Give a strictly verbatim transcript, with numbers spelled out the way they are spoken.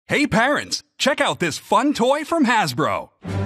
Hey parents, check out this fun toy from Hasbro.